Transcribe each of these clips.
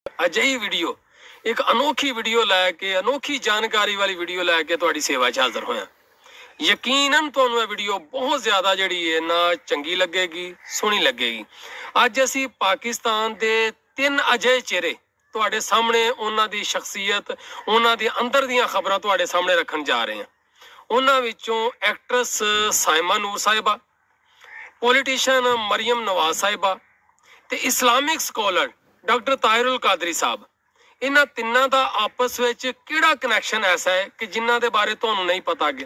ਅਜਿਹੀ ਵੀਡੀਓ ਇੱਕ ਅਨੋਖੀ ਵੀਡੀਓ ਲੈ ਕੇ ਅਨੋਖੀ ਜਾਣਕਾਰੀ ਵਾਲੀ ਵੀਡੀਓ ਲੈ ਕੇ ਤੁਹਾਡੀ ਸੇਵਾ 'ਚ ਹਾਜ਼ਰ ਹੋਇਆ। ਯਕੀਨਨ ਤੁਹਾਨੂੰ ਇਹ ਵੀਡੀਓ ਬਹੁਤ ਜ਼ਿਆਦਾ ਜਿਹੜੀ ਹੈ ਨਾ ਚੰਗੀ ਲੱਗੇਗੀ, ਸੋਹਣੀ ਲੱਗੇਗੀ। ਅੱਜ ਅਸੀਂ ਪਾਕਿਸਤਾਨ ਦੇ 3 ਅਜਿਹੇ ਚਿਹਰੇ ਤੁਹਾਡੇ ਸਾਹਮਣੇ, ਉਹਨਾਂ ਦੀ ਸ਼ਖਸੀਅਤ, ਉਹਨਾਂ ਦੇ ਅੰਦਰ ਦੀਆਂ ਖਬਰਾਂ ਤੁਹਾਡੇ ਸਾਹਮਣੇ ਰੱਖਣ ਜਾ ਰਹੇ ਹਾਂ। ਉਹਨਾਂ ਵਿੱਚੋਂ ਐਕਟਰੈਸ ਸਾਇਮਾ ਨੂਰ ਸਾਹਿਬਾ, ਪੋਲੀਟੀਸ਼ੀਅਨ ਮਰੀਮ ਨਵਾਜ਼ ਸਾਹਿਬਾ ਤੇ Islamic scholar doctor Tahirul Qadri ਸਾਹਿਬ। ਇਹਨਾਂ ਤਿੰਨਾਂ ਦਾ ਆਪਸ ਵਿੱਚ ਕਿਹੜਾ ਕਨੈਕਸ਼ਨ ਐਸਾ ਹੈ ਕਿ ਜਿਨ੍ਹਾਂ ਦੇ ਬਾਰੇ ਤੁਹਾਨੂੰ ਨਹੀਂ ਪਤਾ ਅੱਗੇ।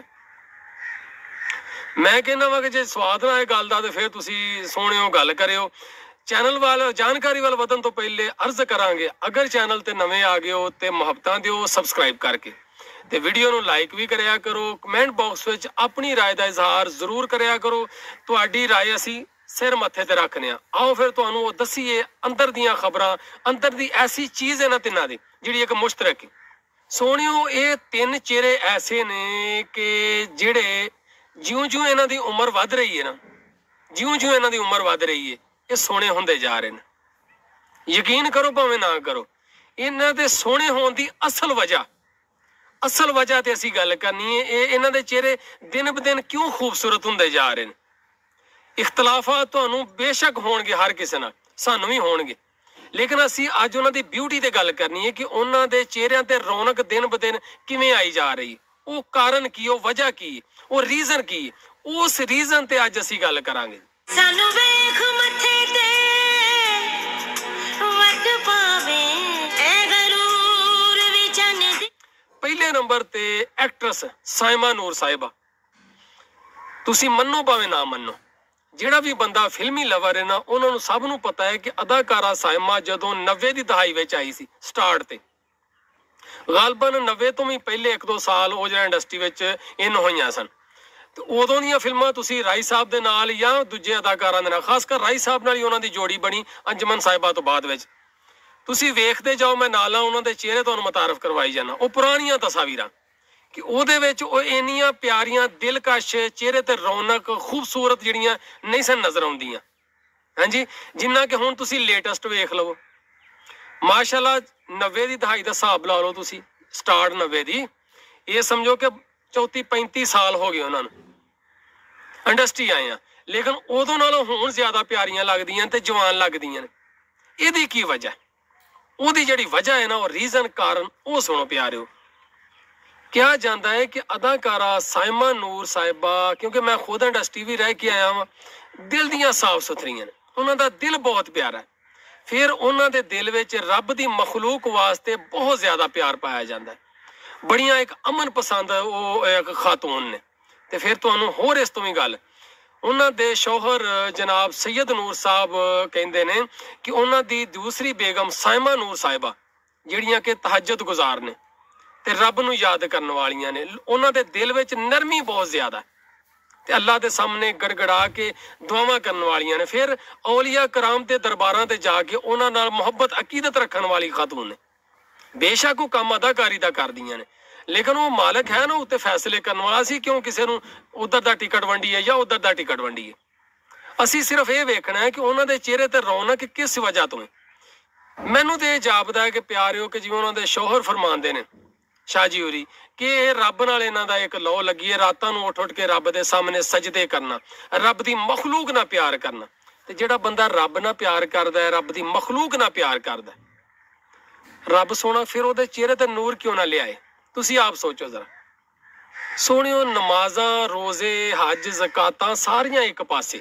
ਮੈਂ ਕਹਿੰਦਾ ਵਾ ਕਿ ਜੇ ਸਵਾਦ ਨਾ ਇਹ ਗੱਲ ਦਾ ਤੇ ਫਿਰ ਤੁਸੀਂ ਸੋਹਣਿਓ ਗੱਲ ਕਰਿਓ। ਚੈਨਲ ਵੱਲ ਜਾਣਕਾਰੀ ਵੱਲ ਵਧਣ ਤੋਂ ਪਹਿਲੇ ਅਰਜ਼ ਕਰਾਂਗੇ, ਅਗਰ ਚੈਨਲ ਤੇ ਨਵੇਂ ਆ ਗਏ ਹੋ ਤੇ ਮੁਹੱਬਤਾਂ ਦਿਓ ਸਬਸਕ੍ਰਾਈਬ ਕਰਕੇ, ਤੇ ਵੀਡੀਓ ਨੂੰ ਲਾਈਕ ਵੀ ਕਰਿਆ ਕਰੋ। ਕਮੈਂਟ ਬਾਕਸ ਵਿੱਚ ਆਪਣੀ ਰਾਏ ਦਾ ਇਜ਼ਹਾਰ ਜ਼ਰੂਰ ਕਰਿਆ ਕਰੋ। ਤੁਹਾਡੀ ਰਾਏ ਅਸੀਂ ਸਿਰ ਮੱਥੇ ਤੇ ਰੱਖਨੇ ਆ। ਆਓ ਫਿਰ ਤੁਹਾਨੂੰ ਉਹ ਦੱਸੀਏ ਅੰਦਰ ਦੀਆਂ ਖਬਰਾਂ, ਅੰਦਰ ਦੀ ਐਸੀ ਚੀਜ਼ ਇਹਨਾਂ ਤਿੰਨਾਂ ਦੀ ਜਿਹੜੀ ਇੱਕ ਮੁਸ਼ਤਰਕ ਹੈ। ਸੋਹਣਿਓ, ਇਹ 3 ਚਿਹਰੇ ਐਸੇ ਨੇ ਕਿ ਜਿਹੜੇ ਜਿਉਂ-ਜਿਉਂ ਇਹਨਾਂ ਦੀ ਉਮਰ ਵੱਧ ਰਹੀ ਹੈ ਨਾ, ਜਿਉਂ-ਜਿਉਂ ਇਹਨਾਂ ਦੀ ਉਮਰ ਵੱਧ ਰਹੀ ਹੈ, ਇਹ ਸੋਹਣੇ ਹੁੰਦੇ ਜਾ ਰਹੇ ਨੇ। ਯਕੀਨ ਕਰੋ ਭਾਵੇਂ ਨਾ ਕਰੋ, ਇਹਨਾਂ ਦੇ ਸੋਹਣੇ ਹੋਣ ਦੀ ਅਸਲ ਵਜ੍ਹਾ ਤੇ ਅਸੀਂ ਗੱਲ ਕਰਨੀ ਹੈ। ਇਹ ਇਹਨਾਂ ਦੇ ਚਿਹਰੇ ਦਿਨ ਬ ਦਿਨ ਕਿਉਂ ਖੂਬਸੂਰਤ ਹੁੰਦੇ ਜਾ ਰਹੇ ਨੇ। ਇਖਤਲਾਫਾਤ ਤੁਹਾਨੂੰ ਬੇਸ਼ੱਕ ਹੋਣਗੇ, ਹਰ ਕਿਸੇ ਨਾਲ, ਸਾਨੂੰ ਵੀ ਹੋਣਗੇ, ਲੇਕਿਨ ਅਸੀਂ ਅੱਜ ਉਹਨਾਂ ਦੀ ਬਿਊਟੀ ਤੇ ਗੱਲ ਕਰਨੀ ਹੈ ਕਿ ਉਹਨਾਂ ਦੇ ਚਿਹਰਿਆਂ ਤੇ ਰੌਣਕ ਦਿਨ ਬ ਦਿਨ ਕਿਵੇਂ ਆਈ ਜਾ ਰਹੀ ਹੈ। ਉਹ ਕਾਰਨ ਕੀ, ਉਹ ਵਜ੍ਹਾ ਕੀ, ਉਹ ਰੀਜ਼ਨ ਕੀ, ਉਸ ਰੀਜ਼ਨ ਤੇ ਅੱਜ ਅਸੀਂ ਗੱਲ ਕਰਾਂਗੇ। ਸਾਨੂੰ ਵੇਖ ਮੱਥੇ ਤੇ ਵੱਟ ਪਾਵੇ ਐ ਗਰੂਰ ਵੀ ਚੰਨ ਦੀ। ਪਹਿਲੇ ਨੰਬਰ ਤੇ ਐਕਟਰੈਸ ਸਾਇਮਾ ਨੂਰ ਸਾਹਿਬਾ। ਤੁਸੀਂ ਮੰਨੋ ਭਾਵੇਂ ਨਾ ਮੰਨੋ, ਜਿਹੜਾ ਵੀ ਬੰਦਾ ਫਿਲਮੀ ਲਵਰ ਹੈ ਨਾ, ਉਹਨਾਂ ਨੂੰ ਸਭ ਨੂੰ ਪਤਾ ਹੈ ਕਿ ਅਦਾਕਾਰਾ ਸਾਇਮਾ ਜਦੋਂ 90 ਦੀ ਦਹਾਈ ਵਿੱਚ ਆਈ ਸੀ ਸਟਾਰਟ ਤੇ, ਗਾਲਬਨ 90 ਤੋਂ ਵੀ ਪਹਿਲੇ 1-2 ਸਾਲ ਉਹ ਜਿਹੜਾ ਇੰਡਸਟਰੀ ਵਿੱਚ ਇਨ ਹੋਈਆਂ ਸਨ, ਤੇ ਉਦੋਂ ਦੀਆਂ ਫਿਲਮਾਂ ਤੁਸੀਂ ਰਾਈ ਸਾਹਿਬ ਦੇ ਨਾਲ ਜਾਂ ਦੂਜੇ ਅਦਾਕਾਰਾਂ ਦੇ ਨਾਲ, ਖਾਸ ਕਰ ਰਾਈ ਸਾਹਿਬ ਨਾਲ ਹੀ ਉਹਨਾਂ ਦੀ ਜੋੜੀ ਬਣੀ ਅੰਜਮਨ ਸਾਹਿਬਾ ਤੋਂ ਬਾਅਦ ਵਿੱਚ। ਤੁਸੀਂ ਵੇਖਦੇ ਜਾਓ, ਮੈਂ ਨਾਲਾਂ ਉਹਨਾਂ ਦੇ ਚਿਹਰੇ ਤੁਹਾਨੂੰ ਮੁਤਾਰਫ ਕਰਵਾਈ ਜਾਣਾ। ਉਹ ਪੁਰਾਣੀਆਂ ਤਸਵੀਰਾਂ ਕਿ ਉਹਦੇ ਵਿੱਚ ਉਹ ਇੰਨੀਆਂ ਪਿਆਰੀਆਂ ਦਿਲਕਸ਼ ਚਿਹਰੇ ਤੇ ਰੌਣਕ ਖੂਬਸੂਰਤ ਜਿਹੜੀਆਂ ਨਹੀਂ ਸਨ ਨਜ਼ਰ ਆਉਂਦੀਆਂ, ਹਾਂਜੀ, ਜਿੰਨਾ ਕਿ ਹੁਣ ਤੁਸੀਂ ਲੇਟੈਸਟ ਵੇਖ ਲਵੋ। ਮਾਸ਼ਾਅੱਲਾ 90 ਦੀ ਦਹਾਈ ਦਾ ਹਿਸਾਬ ਲਾ ਲਓ ਤੁਸੀਂ, ਸਟਾਰਟ 90 ਦੀ, ਇਹ ਸਮਝੋ ਕਿ 34-35 ਸਾਲ ਹੋ ਗਏ ਉਹਨਾਂ ਨੂੰ ਇੰਡਸਟਰੀ ਆਏ ਆ, ਲੇਕਿਨ ਉਦੋਂ ਨਾਲੋਂ ਹੁਣ ਜ਼ਿਆਦਾ ਪਿਆਰੀਆਂ ਲੱਗਦੀਆਂ ਤੇ ਜਵਾਨ ਲੱਗਦੀਆਂ ਨੇ। ਇਹਦੀ ਕੀ ਵਜ੍ਹਾ? ਉਹਦੀ ਜਿਹੜੀ ਵਜ੍ਹਾ ਹੈ ਨਾ, ਉਹ ਰੀਜ਼ਨ, ਕਾਰਨ, ਉਹ ਸੁਣੋ ਪਿਆਰਿਓ। ਕਿਹਾ ਜਾਂਦਾ ਹੈ ਕਿ ਅਦਾਕਾਰਾ ਸਾਇਮਾ ਨੂਰ ਸਾਹਿਬਾ, ਕਿਉਂਕਿ ਮੈਂ ਖੁਦ ਇੰਡਸਟਰੀ ਵੀ ਰਹਿ ਕੇ ਆਇਆ ਵਾਂ, ਦਿਲ ਦੀਆਂ ਸਾਫ਼ ਸੁਥਰੀਆਂ ਨੇ, ਉਹਨਾਂ ਦਾ ਦਿਲ ਬਹੁਤ ਪਿਆਰਾ ਹੈ। ਫਿਰ ਉਹਨਾਂ ਦੇ ਦਿਲ ਵਿੱਚ ਰੱਬ ਦੀ ਮਖਲੂਕ ਵਾਸਤੇ ਬਹੁਤ ਜ਼ਿਆਦਾ ਪਿਆਰ ਪਾਇਆ ਜਾਂਦਾ ਹੈ। ਬੜੀਆਂ ਇੱਕ ਅਮਨ ਪਸੰਦ ਉਹ ਇੱਕ ਖਾਤੂਨ ਨੇ। ਤੇ ਫਿਰ ਤੁਹਾਨੂੰ ਹੋਰ ਇਸ ਤੋਂ ਵੀ ਗੱਲ, ਉਹਨਾਂ ਦੇ ਸ਼ੌਹਰ ਜਨਾਬ ਸੈਯਦ ਨੂਰ ਸਾਹਿਬ ਕਹਿੰਦੇ ਨੇ ਕਿ ਉਹਨਾਂ ਦੀ ਦੂਸਰੀ ਬੇਗਮ ਸਾਇਮਾ ਨੂਰ ਸਾਹਿਬਾ ਜਿਹੜੀਆਂ ਕਿ ਤਹੱਜਦ ਗੁਜ਼ਾਰ ਨੇ ਤੇ ਰੱਬ ਨੂੰ ਯਾਦ ਕਰਨ ਵਾਲੀਆਂ ਨੇ, ਉਹਨਾਂ ਦੇ ਦਿਲ ਵਿੱਚ ਨਰਮੀ ਬਹੁਤ ਜ਼ਿਆਦਾ ਤੇ ਅੱਲਾ ਦੇ ਸਾਹਮਣੇ ਗੜਗੜਾ ਕੇ ਦੁਆਵਾਂ ਕਰਨ ਵਾਲੀਆਂ ਨੇ। ਫਿਰ ਔਲੀਆ ਕਰਾਮ ਦੇ ਦਰਬਾਰਾਂ ਤੇ ਜਾ ਕੇ ਉਹਨਾਂ ਨਾਲ ਮੁਹੱਬਤ ਅਕੀਦਤ ਰੱਖਣ ਵਾਲੀ ਖਾਤੂਨ ਨੇ। ਬੇਸ਼ੱਕ ਉਹ ਕੰਮ ਅਦਾਕਾਰੀ ਦਾ ਕਰਦੀਆਂ ਨੇ, ਲੇਕਿਨ ਉਹ ਮਾਲਕ ਹੈ ਨਾ ਉੱਤੇ ਫੈਸਲੇ ਕਰਨ ਵਾਲਾ। ਸੀ ਕਿਉਂ ਕਿਸੇ ਨੂੰ ਉਧਰ ਦਾ ਟਿਕਟ ਵੰਡੀਏ ਜਾਂ ਉਧਰ ਦਾ ਟਿਕਟ ਵੰਡੀਏ, ਅਸੀਂ ਸਿਰਫ ਇਹ ਵੇਖਣਾ ਹੈ ਕਿ ਉਹਨਾਂ ਦੇ ਚਿਹਰੇ ਤੇ ਰੌਣਕ ਕਿਸ ਵਜ੍ਹਾ ਤੋਂ ਹੈ। ਮੈਨੂੰ ਤੇ ਇਹ ਜਾਪਦਾ ਹੈ ਕਿ ਪਿਆਰਿਓ ਕਿ ਜਿਵੇਂ ਉਹਨਾਂ ਦੇ ਸ਼ੌਹਰ ਫਰਮਾਉਂਦੇ ਨੇ ਸ਼ਾਹ ਜੀ ਹੋਰੀ ਕਿ ਇਹ ਰੱਬ ਨਾਲ ਇਹਨਾਂ ਦਾ ਇੱਕ ਲੋ ਲੱਗੀ ਹੈ, ਰਾਤਾਂ ਨੂੰ ਉੱਠ ਕੇ ਰੱਬ ਦੇ ਸਾਹਮਣੇ ਸਜਦੇ ਕਰਨਾ, ਰੱਬ ਦੀ ਮਖਲੂਕ ਨਾਲ ਪਿਆਰ ਕਰਨਾ। ਤੇ ਜਿਹੜਾ ਬੰਦਾ ਰੱਬ ਨਾਲ ਪਿਆਰ ਕਰਦਾ ਹੈ, ਰੱਬ ਦੀ ਮਖਲੂਕ ਨਾਲ ਪਿਆਰ ਕਰਦਾ, ਰੱਬ ਸੋਹਣਾ ਫਿਰ ਉਹਦੇ ਚਿਹਰੇ ਤੇ ਨੂਰ ਕਿਉਂ ਨਾ ਲਿਆਏ। ਤੁਸੀਂ ਆਪ ਸੋਚੋ ਜ਼ਰਾ। ਸੋਹਣਿਓ, ਨਮਾਜ਼ਾਂ, ਰੋਜ਼ੇ, ਹੱਜ, ਜ਼ਕਾਤਾਂ ਸਾਰੀਆਂ ਇੱਕ ਪਾਸੇ,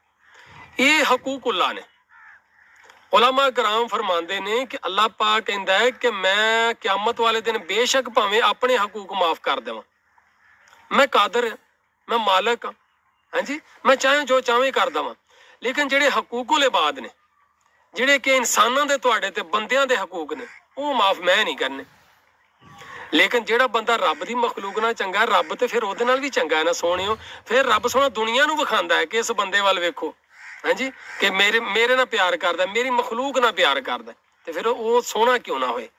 ਇਹ ਹਕੂਕੁੱਲਾ ਨੇ। ਉਲਮਾ ਕਰਾਮ ਫਰਮਾਉਂਦੇ ਨੇ ਕਿ ਅੱਲਾਹ ਪਾਕ ਕਹਿੰਦਾ ਹੈ ਕਿ ਮੈਂ ਕਿਆਮਤ ਵਾਲੇ ਦਿਨ ਬੇਸ਼ੱਕ ਭਾਵੇਂ ਆਪਣੇ ਹਕੂਕ ਮਾਫ ਕਰ ਦੇਵਾਂ, ਮੈਂ ਕਾਦਰ ਹਾਂ, ਮੈਂ ਮਾਲਕ ਹਾਂ, ਹਾਂਜੀ, ਮੈਂ ਚਾਹੇ ਜੋ ਚਾਹਵੇਂ ਕਰ ਦੇਵਾਂ, ਲੇਕਿਨ ਜਿਹੜੇ ਹਕੂਕੁਲ ਇਬਾਦ ਨੇ, ਜਿਹੜੇ ਕਿ ਇਨਸਾਨਾਂ ਦੇ, ਤੁਹਾਡੇ ਤੇ ਬੰਦਿਆਂ ਦੇ ਹਕੂਕ ਨੇ, ਉਹ ਮਾਫ ਮੈਂ ਨਹੀਂ ਕਰਨੇ। ਲੇਕਿਨ ਜਿਹੜਾ ਬੰਦਾ ਰੱਬ ਦੀ ਮਖਲੂਕ ਨਾਲ ਚੰਗਾ, ਰੱਬ ਤੇ ਫਿਰ ਉਹਦੇ ਨਾਲ ਵੀ ਚੰਗਾ ਹੈ ਨਾ ਸੋਹਣਿਓ। ਫਿਰ ਰੱਬ ਸੋਹਣਾ ਦੁਨੀਆ ਨੂੰ ਵਿਖਾਉਂਦਾ ਹੈ ਕਿ ਇਸ ਬੰਦੇ ਵੱਲ ਵੇਖੋ, ਹਾਂਜੀ, ਕਿ ਮੇਰੇ ਨਾਲ ਪਿਆਰ ਕਰਦਾ, ਮੇਰੀ ਮਖਲੂਕ ਨਾਲ ਪਿਆਰ ਕਰਦਾ, ਤੇ ਫਿਰ ਉਹ ਸੋਹਣਾ ਕਿਉਂ ਨਾ ਹੋਏ।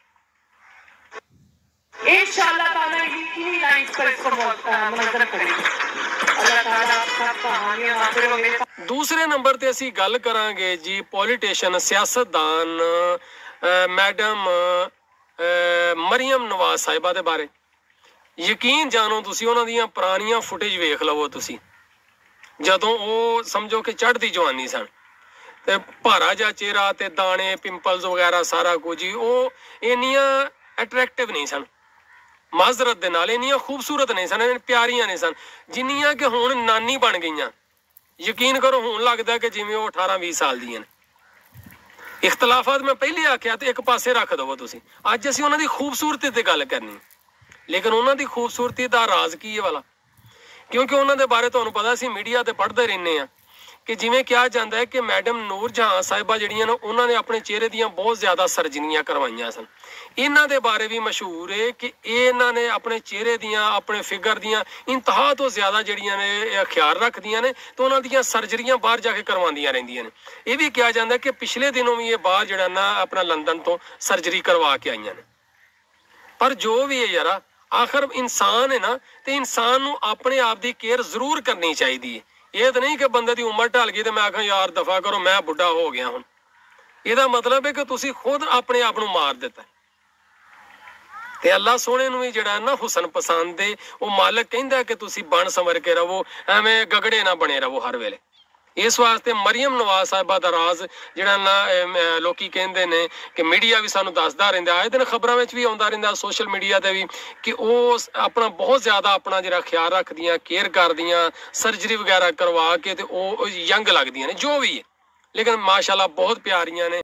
इंशाअल्लाह ताला इन्हीं लाइंस पर इसको मुनज़्ज़म करेंगे। अल्लाह ताला आपका कहानियां आखिर में। दूसरे नंबर ते असी गल करांगे जी पॉलिटिशियन, सियासतदान मैडम मरियम नवाज साहिबा दे बारे यकीन जानो तुसी उन्हां दियां पुरानियां फुटेज वेख लवो तुसी जदों वो समझो कि चढ़दी जवानी सन ते भारा जा चेहरा ते दाने पिंपल्स वगैरह सारा कुछ ही वो इन्नियां अट्रैक्टिव नहीं सन माजरत दे नाल इन्नियां खूबसूरत नहीं सन प्यारियां नहीं सन जिन्नियां कि हुण नानी बन गईयां यकीन करो हुण लगदा कि जिवें वो 18-20 साल दियां ने। इख्तलाफात मैं पहले आख्या ते एक पासे रख दवो तुसी अज असीं उन्हां दी खूबसूरती ते गल करनी लेकिन उन्हां दी खूबसूरती दा राज की है वाला क्योंकि उन्हां दे बारे तुहानूं पता असीं मीडिया ते पढ़दे रहने आ कि जिवें कहा जाता है कि मैडम नूर जहां साहिबा जिहड़ियां ने उन्होंने अपने चेहरे दियां बहुत ज्यादा सर्जरियां करवाइयां सन। इन्हां दे बारे भी मशहूर है कि इन्हां ने अपने चेहरे दियां अपने फिगर दियां इंतहा तो ज्यादा जिहड़ियां ने ख्याल रखदियां ने तो उन्हां दियां सर्जरियां बाहर जाके करवांदियां रहिंदियां ने। यह भी कहा जाता है कि पिछले दिनों भी ये बाहर जिहड़ा ना अपना लंदन तो सर्जरी करवा के आईयां ने। पर जो भी है यारा आखिर इंसान है ना तो इंसान नूं अपने आप की केयर जरूर करनी चाहिए। ये तो नहीं कि बंदे की उम्र ढल गई तो मैं आखा यार दफा करो मैं बुढ़ा हो गया हूं। यदा मतलब है कि तुसी खुद अपने आप नूं मार दिता ते अल्लाह सोहणे नूं भी जिहड़ा ना हुसन पसंद है वो मालिक कहंदा कि तुसी बन संवर के रवो एवें गगड़े ना बने रवो हर वेले। इस वास्ते मरियम नवाज साहिबा दा राज जिहड़ा ना लोकी कहंदे ने कि मीडिया भी सानू दसदा रहिंदा आए दिन खबरां विच भी आउंदा रहिंदा सोशल मीडिया ते भी कि वो अपना बहुत ज्यादा अपना जिहड़ा ख्याल रखदियां केयर करदियां सर्जरी वगैरह करवा के ते वो यंग लगदियां ने जो भी है लेकिन माशाअल्लाह बहुत प्यारियां ने।